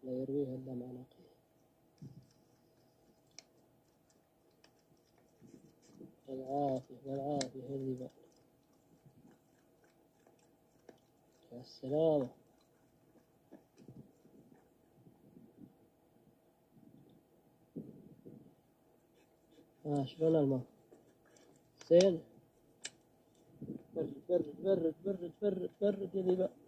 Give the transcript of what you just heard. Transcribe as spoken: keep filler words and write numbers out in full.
لا يرويها إلا مع نقي. العافية والعافية هذي بقى. يا السلامة. ها شلون الماء؟ زين. برد برد برد برد برد برد يا ذي بقى.